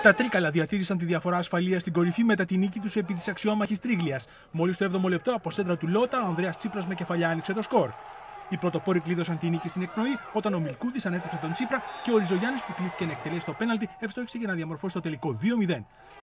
Τα Τρίκαλα διατήρησαν τη διαφορά ασφαλείας στην κορυφή μετά τη νίκη τους επί της αξιόμαχης Τρίγλιας. Μόλις το 7ο λεπτό από σέντρα του Λότα, ο Ανδρέας Τσίπρας με κεφαλιά άνοιξε το σκορ. Οι πρωτοπόροι κλείδωσαν τη νίκη στην εκπνοή όταν ο Μιλκούδης ανέτρεψε τον Τσίπρα και ο Ριζογιάννης που κλείθηκε να εκτελέσει το πέναλτι ευστόχησε για να διαμορφώσει το τελικό 2-0.